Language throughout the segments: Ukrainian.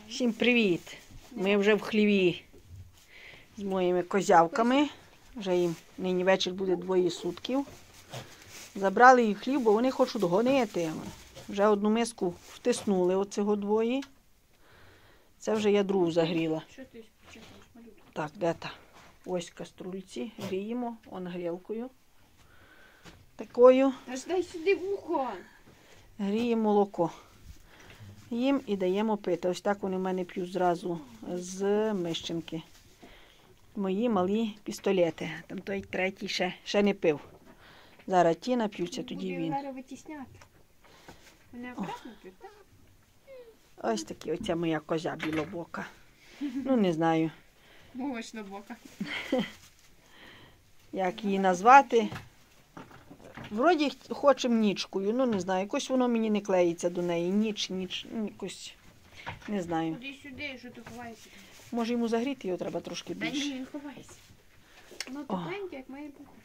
Всім привіт! Ми вже в хліві з моїми козявками. Вже їм нині вечір буде 2 сутків. Забрали їх хлів, бо вони хочуть гонити. Вже одну миску втиснули оцього 2. Це вже я другу загріла. Так, де та? Ось каструльці. Гріємо. Он грілкою. Такою. Аж дай сюди вухо. Гріємо молоко. Їм і даємо пити. Ось так вони в мене п'ють зразу з мищенки. Мої малі пістолети. Там той третій ще не пив. Зараз ті нап'ються, тоді він. Зараз витісняти. Вони акуратно п'ють, так? Ось такі, оця моя козя білобока. Ну, не знаю, Молочна бока. як її назвати. Вроді хочемо нічкою, ну не знаю, якось воно мені не клеїться до неї. Ніч, якось, не знаю. Ходи сюди, що ти ховаєшся? Може йому загріти його треба трошки Та ні, більше. він ховається. Воно тепленьке, як має бути.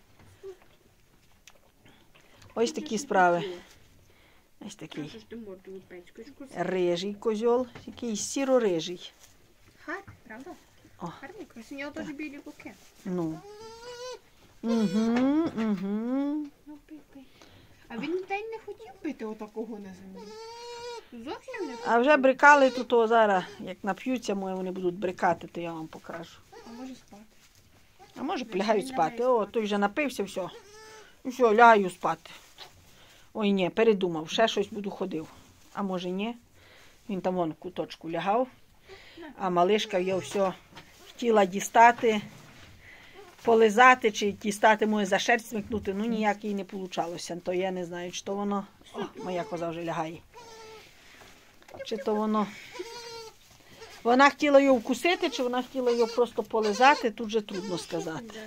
Ось такі справи. Ось такий Що ж ти морду випечкаєш? рижий козьол, такий сіро-рижий. Гарний, правда? О. Гарний, красивий. У нього теж білі боки. Ну. Угу. Ну, пий, пий. А він день не хотів пити отакого на землі. Зовсім не хотів. А вже брикали тут о, зараз, як нап'ються, може вони будуть брикати, то я вам покажу. А може спати. А може полягають спати. О, той вже напився, все. Ну все, лягаю спати. Ой, ні, передумав, ще щось буду ходив. А може ні. Він там вон в куточку лягав. А малишка його все хотіла дістати, полизати, чи дістати моє за шерсть смикнути. Ну ніяк їй не вийшло. То я не знаю, чи то воно... О, моя коза вже лягає. Чи то воно... Вона хотіла його вкусити, чи вона хотіла його просто полизати, тут вже трудно сказати.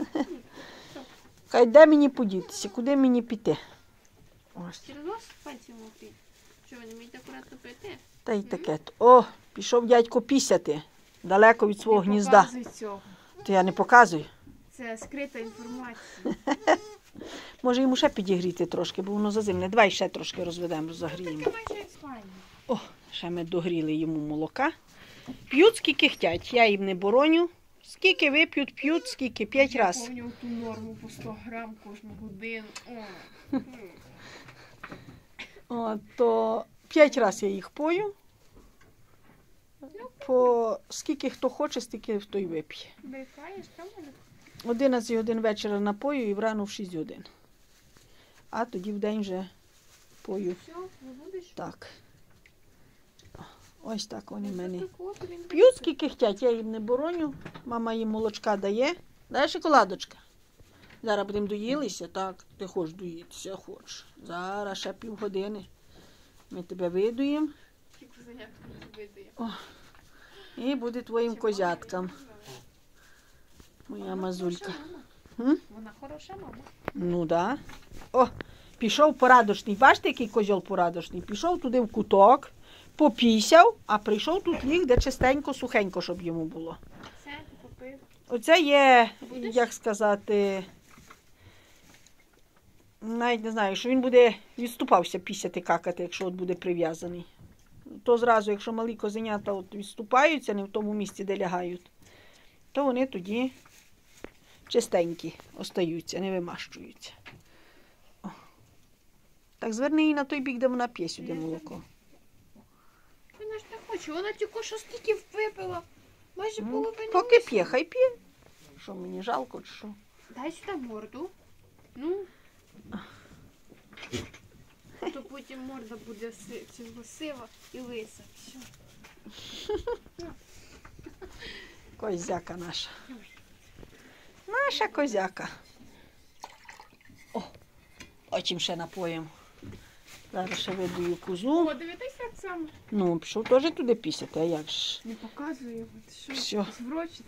Хай де мені подітися, куди мені піти? Ось. Через вас пальці мокрі. Що, ви не вмієте акуратно пити? Та й таке. О, пішов дядько пісяти, далеко від свого гнізда. Не показуй цього. То я не показую. Це скрита інформація. Може йому ще підігріти трошки, бо воно зазимне. Давай ще трошки розведемо, розогріємо. Таке майже як спальня. О, ще ми догріли йому молока. П'ють, скільки хотять. Я їм не бороню. Скільки вип'ють, п'ють, скільки, 5 разів. Я пам'ятаю ту норму по 100 грам кожну годину. О, то 5 разів я їх пою. По скільки хто хоче, стільки хто й вип'є. Брикаєш, правда? 11 годин вечора напою і врано в 6 годин. А тоді в день вже пою. Все, не будеш? Так. Ось так вони в мене. От він П'ють скільки хотять, я їм не бороню. Мама їм молочка дає. Дай шоколадочка. Зараз будемо доїлися. Так, ти хочеш доїтися, хочеш. Зараз ще півгодини. Ми тебе видуємо. тільки заняття видає. І буде твоїм козяткам. Моя мазулька. Вона хороша мама. Ну да. О, пішов порадочний. Бачите, який козьол порадочний? Пішов туди в куток, попісяв, а прийшов тут ліг, де чистенько, сухенько, щоб йому було. Все, ти попив. Оце є, як сказати, навіть не знаю, що він буде відступався пісяти, какати, якщо от буде прив'язаний. То зразу, якщо малі козенята от відступаються, не в тому місці, де лягають, то вони тоді чистенькі остаються, не вимащуються. О. Так зверни її на той бік, де вона п'є сюди молоко. Вона ж не хоче, вона тільки що стільки випила. Майже половину. Поки п'є, хай п'є. Що, мені жалко чи що? Дай сюди морду. Ну. То потім морда буде сива і лиса. Все. Козяка наша. Наша козяка. О, очим ще напоїмо. Зараз ще видую козу. О, дивитись так само. Ну, пішов теж туди пісяти, а як ж? Не показує його. Що? Все. Зврочить.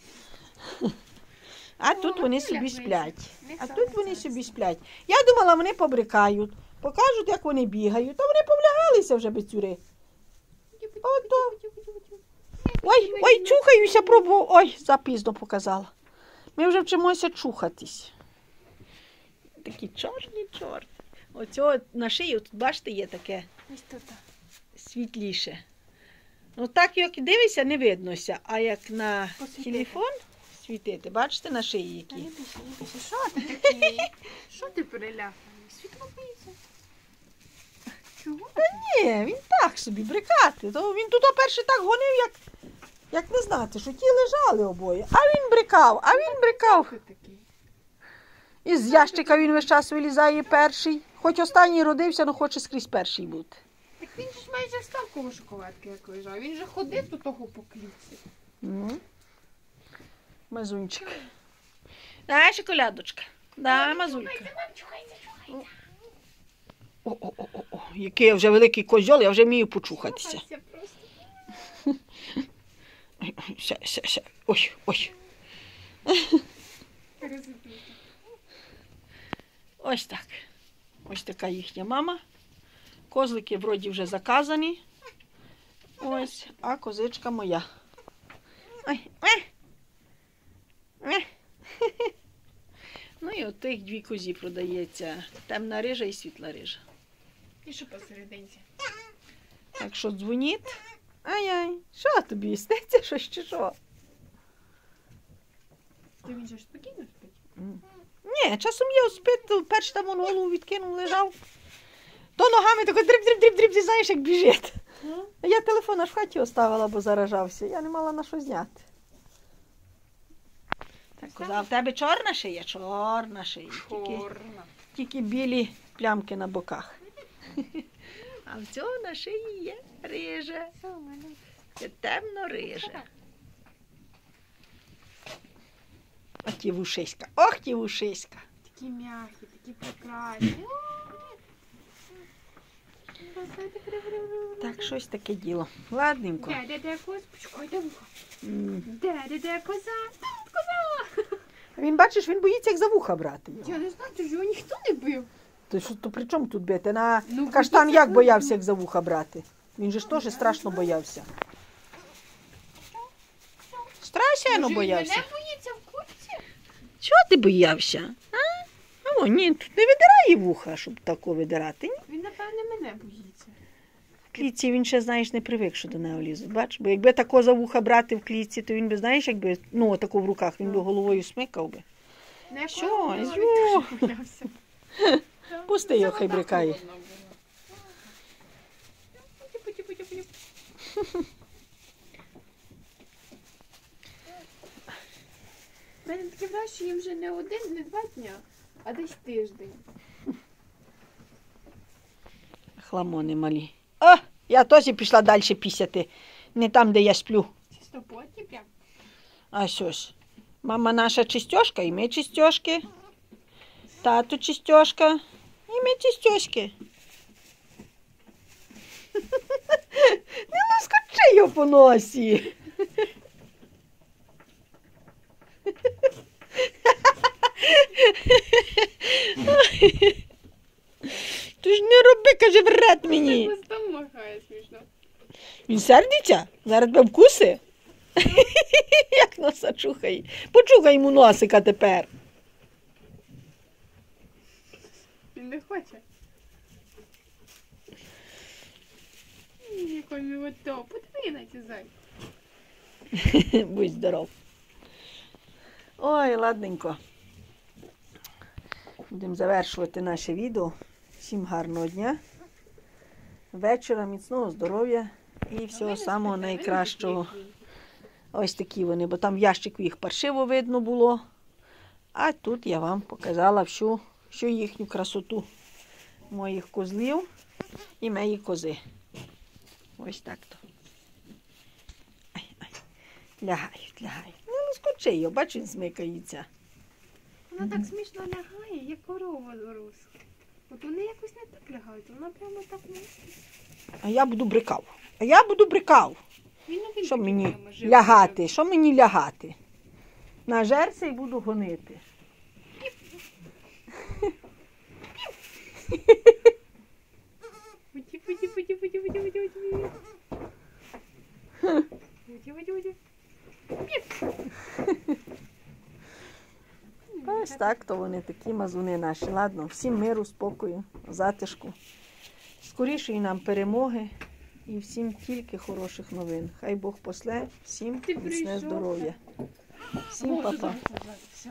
А тут вони собі сплять. А тут вони собі сплять. Я думала, вони побрикають, покажуть, як вони бігають, а вони повлягалися вже бецюри. Ото. Ой, чухаюся, пробував. Ой, запізно показала. Ми вже вчимося чухатись. Такі чорні. Оцього на шиї, тут, бачите, є таке Ось тут. світліше. Ну так, як дивишся, не виднося. А як на Посвітити. телефон світити, бачите на шиї Та не які? бійся, не бійся. Що ти такий? Що ти переляханий? Світло боїться. Чого? Ні, він так собі брикати. То він тут перше так гонив, як не знати, що ті лежали обоє. А він брикав, Хто ти такий? Із ящика він весь час вилізає перший. Хоч останній родився, але хоче скрізь перший бути. Так він ж майже став коло шоколадки, як лежав. Він же ходив до того по клітці. Ну, мазунчик. Дай шоколадочка. Дай, мазулька. О, який я вже великий козьол, я вже вмію почухатися. Чухайся просто. Ся. Ой. Розіб'юся. Ось так. Ось така їхня мама. Козлики вроді вже заказані. Ось, а козичка моя. Ой. Ну і от тих дві козі продається. Темна рижа і світла рижа. І що посерединці? Так що дзвоніть. Ай-ай, що тобі, сниться щось чи що? То він же ж спокійно спить. Ні, часом я спить, перш там он голову відкинув, лежав. То ногами тако дріб, ти знаєш, як біжить. Я телефон аж в хаті оставила, бо заражався. Я не мала на що зняти. Так, коза, в тебе чорна шия? Чорна шия. Чорна. Тільки білі плямки на боках. А в цього на шиї є рижа. Це темно-рижа. Ох ті вушиська, ох ті вушиська. Такі м'які, такі прекрасні. Так, щось таке діло. Ладненько. Де коза? Почекай, де вуха? М. Де коза? Тут коза! Він, бачиш, він боїться, як за вуха брати його. Я не знаю, то ж його ніхто не бив. То при чому тут бити? На Ну, каштан боїться, як ну, боявся, як за вуха брати? Він же ж теж страшно боявся. Страшенно Може, він боявся. мене боїться в курці? Чого ти боявся? А? О, ні, тут не видирає вуха, щоб тако видирати. Ні. Він, напевне, мене боїться. В клітці він ще, знаєш, не привик, що до нього лізуть. Бач? Бо якби тако за вуха брати в клітці, то він би, знаєш, якби, ну, тако в руках, він би головою смикав би. Не Що? коли Зю. він теж боявся. Пусти його, хай брикає. Типу. У мене таке враження, що їм вже не один, не 2 дня, а десь тиждень. Хламони малі. О, я теж пішла далі пісяти. Не там, де я сплю. Чистопотні прям. А що ж? Мама наша чистьошка, і ми чистьошки. Тато чистьошка, і ми чистьошки. Не лоскочи його по носі. Ти ж не роби, каже, вред мені. Хвостом махає смішно. Він сердиться? Зараз тебе вкуси? Як носа чухає. Почухай йому носика тепер. Він не хоче. Який милото. Подиви на ці зай. Будь здоров. Ой, ладненько. Будемо завершувати наше відео. Всім гарного дня. Вечора, міцного здоров'я і всього самого найкращого. Ось такі вони, бо там в ящику їх паршиво видно було. А тут я вам показала всю їхню красоту моїх козлів і моєї кози. Ось так-то. Лягають. Не лоскочи його, бач, він смикається. Вона так смішно лягає, як корова доросла. От вони якось не так лягають, вона прямо так не. А я буду брикав. Що мені лягати? Що мені лягати? Нажерся і буду гонити. Ось так, то вони такі мазуни наші. Ладно, всім миру, спокою, затишку. Скорішої нам перемоги. І всім тільки хороших новин. Хай Бог после всім Ти міцне прийшов. здоров'я. Всім Боже, па-па. забудь.